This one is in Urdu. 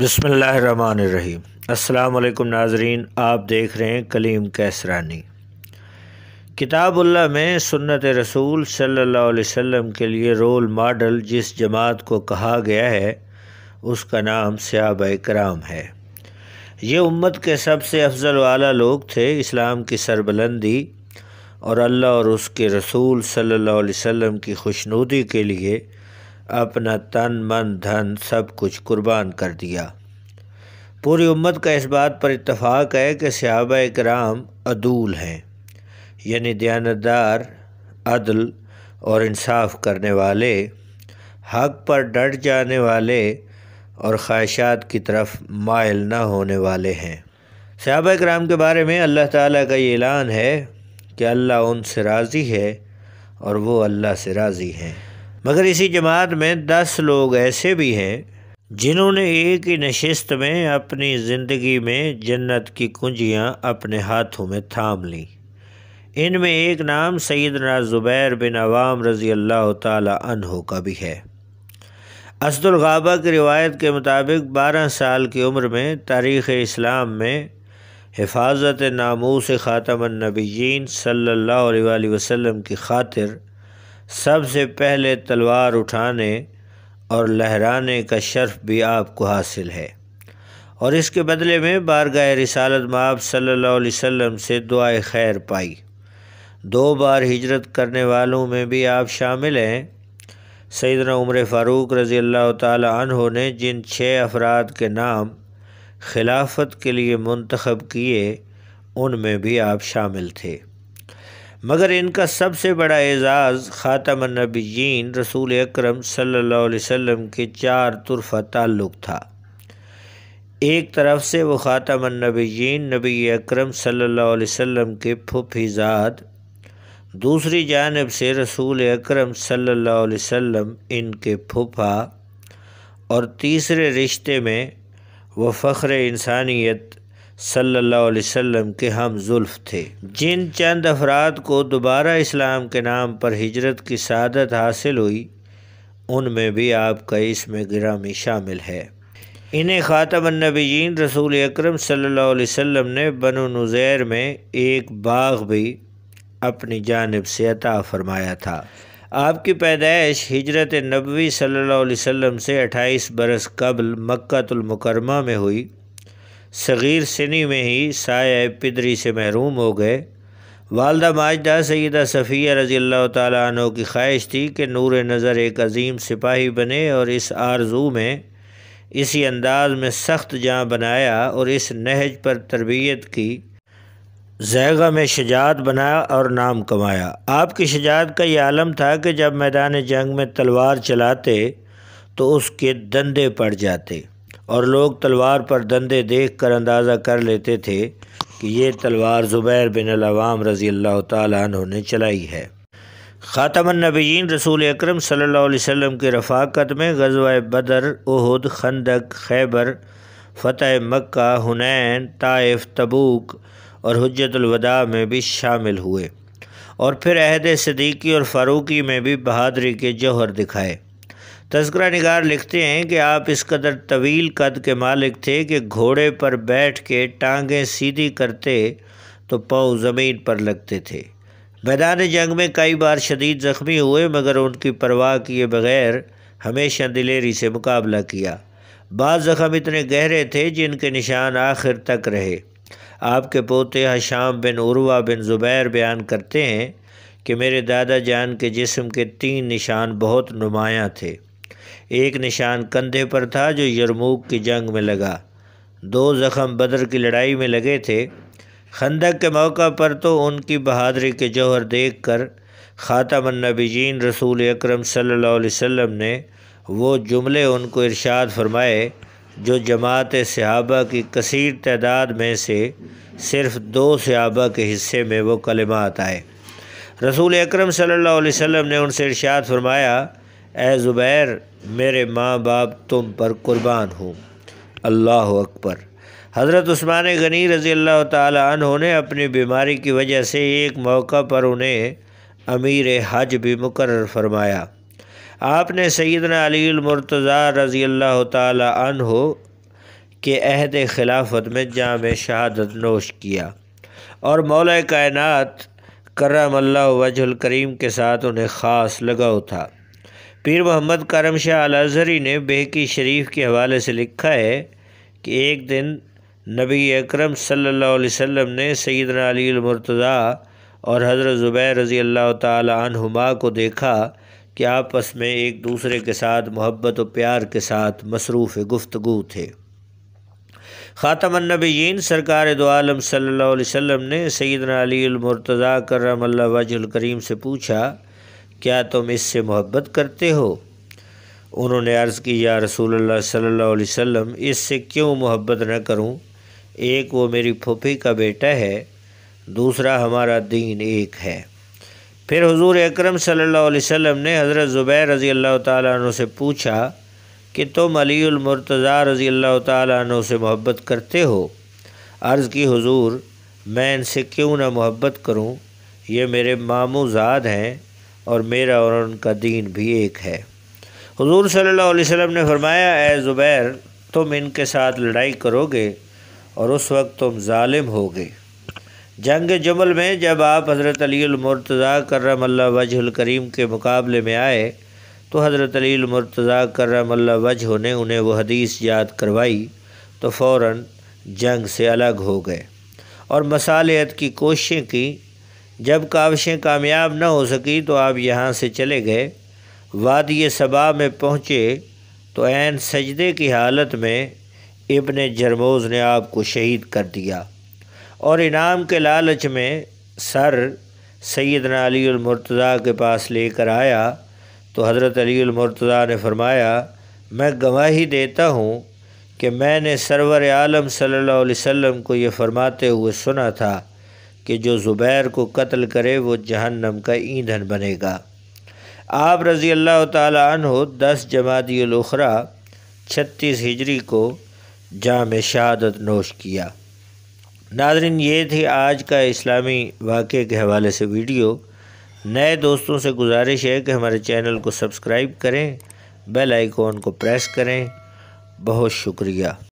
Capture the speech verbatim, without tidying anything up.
بسم اللہ الرحمن الرحیم۔ السلام علیکم ناظرین، آپ دیکھ رہے ہیں کلیم کیسرانی۔ کتاب اللہ میں سنت رسول صلی اللہ علیہ وسلم کے لیے رول ماڈل جس جماعت کو کہا گیا ہے اس کا نام صحابہ کرام ہے۔ یہ امت کے سب سے افضل و اعلیٰ لوگ تھے۔ اسلام کی سربلندی اور اللہ اور اس کے رسول صلی اللہ علیہ وسلم کی خوشنودی کے لیے اپنا تن من دھن سب کچھ قربان کر دیا۔ پوری امت کا اس بات پر اتفاق ہے کہ صحابہ کرام عدول ہیں، یعنی دیانتدار، عدل اور انصاف کرنے والے، حق پر ڈٹ جانے والے اور خواہشات کی طرف مائل نہ ہونے والے ہیں۔ صحابہ کرام کے بارے میں اللہ تعالیٰ کا یہ اعلان ہے کہ اللہ ان سے راضی ہے اور وہ اللہ سے راضی ہیں۔ مگر اسی جماعت میں دس لوگ ایسے بھی ہیں جنہوں نے ایک ہی نشست میں اپنی زندگی میں جنت کی کنجیاں اپنے ہاتھوں میں تھام لیں۔ ان میں ایک نام سیدنا زبیر بن عوام رضی اللہ تعالی عنہ کا بھی ہے۔ اسد الغابہ کی روایت کے مطابق بارہ سال کی عمر میں تاریخ اسلام میں حفاظت ناموس خاتم النبیین صلی اللہ علیہ وآلہ وسلم کی خاطر سب سے پہلے تلوار اٹھانے اور لہرانے کا شرف بھی آپ کو حاصل ہے، اور اس کے بدلے میں بارگاہ رسالت مآب صلی اللہ علیہ وسلم سے دعائے خیر پائی۔ دو بار ہجرت کرنے والوں میں بھی آپ شامل ہیں۔ سیدنا عمر فاروق رضی اللہ تعالی عنہ نے جن چھ افراد کے نام خلافت کے لیے منتخب کیے ان میں بھی آپ شامل تھے، مگر ان کا سب سے بڑا اعزاز خاتم النبیین رسول اکرم صلی اللہ علیہ وسلم کے چار طرفہ تعلق تھا۔ ایک طرف سے وہ خاتم النبیین نبی اکرم صلی اللہ علیہ وسلم کے پھوپھی زاد، دوسری جانب سے رسول اکرم صلی اللہ علیہ وسلم ان کے پھوپھا، اور تیسرے رشتے میں وہ فخر انسانیت صلی اللہ علیہ وسلم کے ہم زلف تھے۔ جن چند افراد کو دوبارہ اسلام کے نام پر ہجرت کی سعادت حاصل ہوئی ان میں بھی آپ کا اسم گرامی شامل ہے۔ انہیں خاتم النبیین رسول اکرم صلی اللہ علیہ وسلم نے بنو نذیر میں ایک باغ بھی اپنی جانب سے عطا فرمایا تھا۔ آپ کی پیدائش ہجرت نبوی صلی اللہ علیہ وسلم سے اٹھائیس برس قبل مکہ المکرمہ میں ہوئی۔ صغیر سنی میں ہی سایہ پدری سے محروم ہو گئے۔ والدہ ماجدہ سیدہ صفیہ رضی اللہ تعالیٰ عنہ کی خواہش تھی کہ نور نظر ایک عظیم سپاہی بنے، اور اس آرزو میں اسی انداز میں سخت جاں بنایا اور اس نہج پر تربیت کی، ذیغہ میں شجاعت بنایا اور نام کمایا۔ آپ کی شجاعت کا یہ عالم تھا کہ جب میدان جنگ میں تلوار چلاتے تو اس کے دندے پڑ جاتے، اور لوگ تلوار پر دندے دیکھ کر اندازہ کر لیتے تھے کہ یہ تلوار زبیر بن al-Awwam رضی اللہ تعالیٰ عنہ نے چلائی ہے۔ خاتم النبیین رسول اکرم صلی اللہ علیہ وسلم کی رفاقت میں غزوہ بدر، احد، خندق، خیبر، فتح مکہ، حنین، طائف، تبوک اور حجۃ الوداع میں بھی شامل ہوئے، اور پھر عہد صدیقی اور فاروقی میں بھی بہادری کے جوہر دکھائے۔ تذکرہ نگار لکھتے ہیں کہ آپ اس قدر طویل قد کے مالک تھے کہ گھوڑے پر بیٹھ کے ٹانگیں سیدھی کرتے تو پاؤں زمین پر لگتے تھے۔ میدان جنگ میں کئی بار شدید زخمی ہوئے، مگر ان کی پرواہ کیے بغیر ہمیشہ دلیری سے مقابلہ کیا۔ بعض زخم اتنے گہرے تھے جن کے نشان آخر تک رہے۔ آپ کے پوتے ہشام بن عروہ بن زبیر بیان کرتے ہیں کہ میرے دادا جان کے جسم کے تین نشان بہت نمایاں تھے۔ ایک نشان کندھے پر تھا جو یرموک کی جنگ میں لگا، دو زخم بدر کی لڑائی میں لگے تھے۔ خندق کے موقع پر تو ان کی بہادری کے جوہر دیکھ کر خاتم النبیین رسول اکرم صلی اللہ علیہ وسلم نے وہ جملے ان کو ارشاد فرمائے جو جماعت صحابہ کی کثیر تعداد میں سے صرف دو صحابہ کے حصے میں وہ کلمات آئے۔ رسول اکرم صلی اللہ علیہ وسلم نے ان سے ارشاد فرمایا، اے زبیر، میرے ماں باپ تم پر قربان ہوں۔ اللہ اکبر۔ حضرت عثمان غنی رضی اللہ تعالی عنہ نے اپنی بیماری کی وجہ سے ایک موقع پر انہیں امیر حج بھی مقرر فرمایا۔ آپ نے سیدنا علی المرتضیٰ رضی اللہ تعالی عنہ کے عہد خلافت میں جام شہادت نوش کیا اور مولا کائنات کرم اللہ وجہ الکریم کے ساتھ انہیں خاص لگاؤ تھا۔ پیر محمد کرم شاہ الازہری نے بہقی شریف کے حوالے سے لکھا ہے کہ ایک دن نبی اکرم صلی اللہ علیہ وسلم نے سیدنا علی المرتضیٰ اور حضرت زبیر رضی اللہ تعالی عنہما کو دیکھا کہ آپس میں ایک دوسرے کے ساتھ محبت و پیار کے ساتھ مصروف گفتگو تھے۔ خاتم النبیین سرکار دو عالم صلی اللہ علیہ وسلم نے سیدنا علی المرتضیٰ کرم اللہ وجہ الکریم سے پوچھا، کیا تم اس سے محبت کرتے ہو؟ انہوں نے عرض کی، یا رسول اللہ صلی اللہ علیہ وسلم، اس سے کیوں محبت نہ کروں؟ ایک وہ میری پھوپھی کا بیٹا ہے، دوسرا ہمارا دین ایک ہے۔ پھر حضور اکرم صلی اللہ علیہ وسلم نے حضرت زبیر رضی اللہ تعالیٰ عنہ سے پوچھا کہ تم علی المرتضیٰ رضی اللہ تعالیٰ عنہ سے محبت کرتے ہو؟ عرض کی، حضور میں ان سے کیوں نہ محبت کروں، یہ میرے ماموں زاد ہیں اور میرا اور ان کا دین بھی ایک ہے۔ حضور صلی اللہ علیہ وسلم نے فرمایا، اے زبیر، تم ان کے ساتھ لڑائی کرو گے اور اس وقت تم ظالم ہوگے۔ جنگ جمل میں جب آپ حضرت علی المرتضیٰ کرم اللہ وجہ الکریم کے مقابلے میں آئے تو حضرت علی المرتضیٰ کرم اللہ وجہ نے انہیں وہ حدیث یاد کروائی تو فوراً جنگ سے الگ ہو گئے اور مصالحت کی کوششیں کی۔ جب کاوشیں کامیاب نہ ہو سکی تو آپ یہاں سے چلے گئے۔ وادی صبا میں پہنچے تو عین سجدے کی حالت میں ابن جرموز نے آپ کو شہید کر دیا اور انعام کے لالچ میں سر سیدنا علی المرتضیٰ کے پاس لے کر آیا تو حضرت علی المرتضیٰ نے فرمایا، میں گواہی دیتا ہوں کہ میں نے سرور عالم صلی اللہ علیہ وسلم کو یہ فرماتے ہوئے سنا تھا کہ جو زبیر کو قتل کرے وہ جہنم کا ایندھن بنے گا۔ آپ رضی اللہ تعالی عنہ دس جمادی الاخری چھتیس ہجری کو جام شہادت نوش کیا۔ ناظرین، یہ تھی آج کا اسلامی واقعے کے حوالے سے ویڈیو۔ نئے دوستوں سے گزارش ہے کہ ہمارے چینل کو سبسکرائب کریں، بیل آئیکن کو پریس کریں۔ بہت شکریہ۔